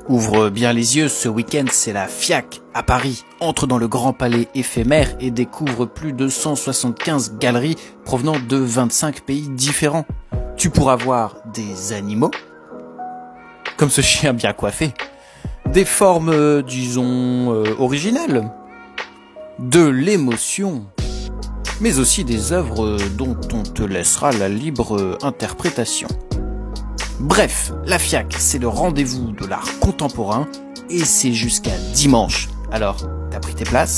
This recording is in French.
Ouvre bien les yeux, ce week-end c'est la FIAC à Paris. Entre dans le Grand Palais éphémère et découvre plus de 175 galeries provenant de 25 pays différents. Tu pourras voir des animaux, comme ce chien bien coiffé, des formes, disons, originelles, de l'émotion, mais aussi des œuvres dont on te laissera la libre interprétation. Bref, la FIAC, c'est le rendez-vous de l'art contemporain et c'est jusqu'à dimanche. Alors, t'as pris tes places ?